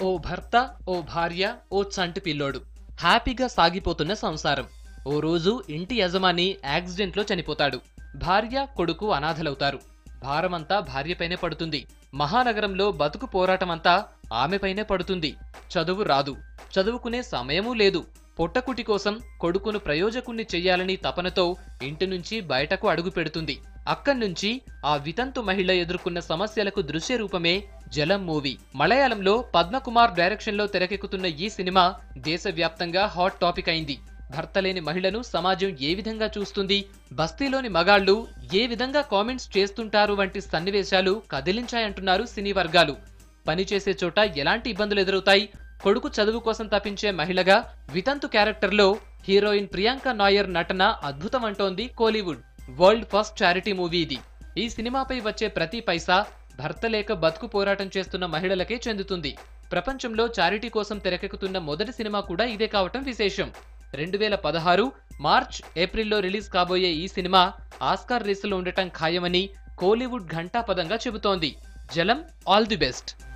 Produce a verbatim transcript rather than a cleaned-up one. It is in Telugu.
ఓ భర్త, ఓ భార్య, ఓ చంటి పిల్లోడు హ్యాపీగా సాగిపోతున్న సంసారం. ఓ రోజు ఇంటి యజమాని యాక్సిడెంట్లో చనిపోతాడు. భార్య, కొడుకు అనాథలవుతారు. భారమంతా భార్యపైనే పడుతుంది. మహానగరంలో బతుకు పోరాటమంతా ఆమెపైనే పడుతుంది. చదువు రాదు, చదువుకునే సమయమూ లేదు. పొట్టకుటి కోసం కొడుకును ప్రయోజకుణ్ణి చెయ్యాలని తపనతో ఇంటి నుంచి బయటకు అడుగు పెడుతుంది. అక్కడ్నుంచి ఆ వితంతు మహిళ ఎదుర్కొన్న సమస్యలకు దృశ్య రూపమే జలం మూవీ. మలయాళంలో పద్మకుమార్ డైరెక్షన్లో తెరకెక్కుతున్న ఈ సినిమా దేశవ్యాప్తంగా హాట్ టాపిక్ అయింది. భర్త లేని మహిళను సమాజం ఏ విధంగా చూస్తుంది, బస్తీలోని మగాళ్లు ఏ విధంగా కామెంట్స్ చేస్తుంటారు వంటి సన్నివేశాలు కదిలించాయంటున్నారు సినీ వర్గాలు. పనిచేసే చోట ఎలాంటి ఇబ్బందులు ఎదురవుతాయి, కొడుకు చదువు కోసం తప్పించే మహిళగా వితంతు క్యారెక్టర్లో హీరోయిన్ ప్రియాంక నాయర్ నటన అద్భుతం అంటోంది Kollywood. World first charity movie ఇది. ఈ సినిమాపై వచ్చే ప్రతి పైసా భర్త లేక బతుకు పోరాటం చేస్తున్న మహిళలకే చెందుతుంది. ప్రపంచంలో చారిటీ కోసం తెరకెక్కుతున్న మొదటి సినిమా కూడా ఇదే కావటం విశేషం. రెండు వేల పదహారు మార్చ్, ఏప్రిల్లో రిలీజ్ కాబోయే ఈ సినిమా ఆస్కార్ రేసులో ఉండటం ఖాయమని కోలీవుడ్ ఘంటాపదంగా చెబుతోంది. జలం, ఆల్ ది బెస్ట్.